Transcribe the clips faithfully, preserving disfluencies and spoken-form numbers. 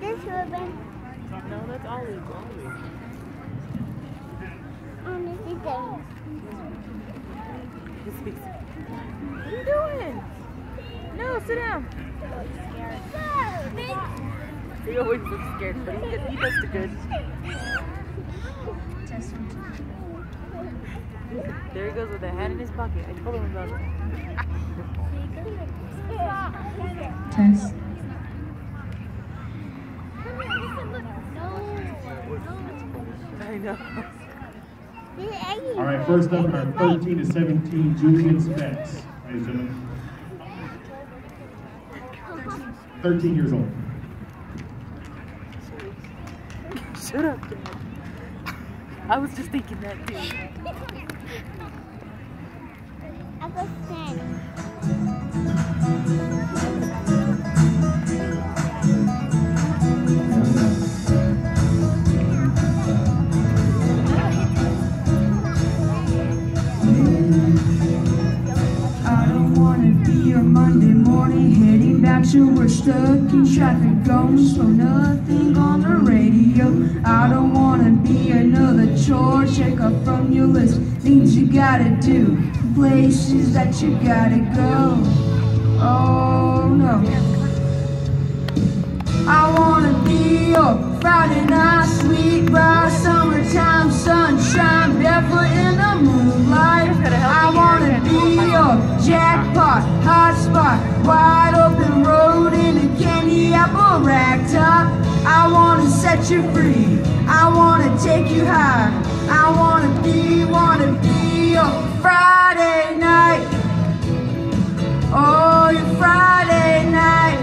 this ribbon? No, that's Ollie. Ollie. On this is Dennis. What are you doing? No, sit down. He always looks scared, but he, he does the good. There he goes with a hand in his pocket. I told him about it. Test. I know. All right, first up in our thirteen to seventeen Julian specs, ladies and gentlemen. thirteen years old. Shut up, Dad. I was just thinking that too. I go stand. I don't wanna be your Monday morning heading back to work, stuck in traffic, going slow, nothing on the radio. I don't wanna be another chore, check off from your list, things you gotta do, places that you gotta go. Oh no. I wanna be your Friday night, sweet bright summertime sunshine, barefoot in the moonlight. I wanna be your jackpot, hot spot, wide open road in a candy apple rag top. I wanna set you free, I wanna take you high. I wanna be, wanna be your Friday night. Oh, your Friday night.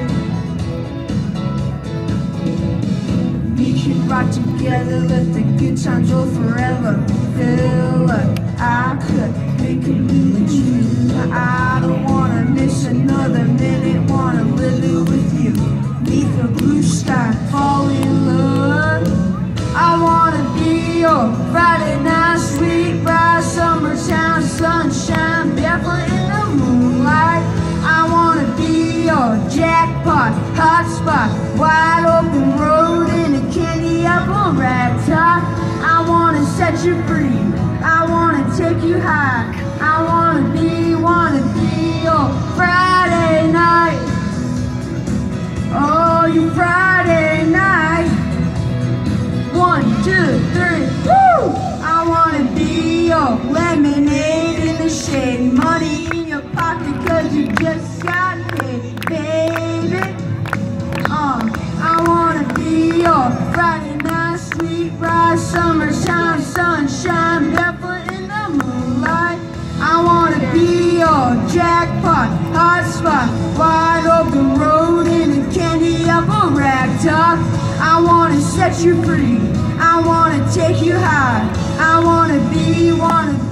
We should rock together, let the good times roll forever. Feel like I could make it really true. I don't wanna miss another minute, wanna live it with you. Beneath the blue sky, fall in love. I wanna be your Friday night, sweet bright summertime sunshine, barefoot in the moonlight. I wanna be your jackpot, hot spot, wide open road in a candy apple rag top. I wanna set you free, I wanna take you high. I wanna be, wanna be your Friday night. Oh, your Friday night. One, two, three, woo! I wanna be your lemonade in the shade, money in your pocket cause you just got paid, baby. Uh, I wanna be your Friday night, sweet bright summertime sunshine, barefoot in the moonlight. I wanna be your jackpot, hot spot, wide open road in a candy apple rag top. I wanna set you free, I wanna take you high. I wanna be, wanna be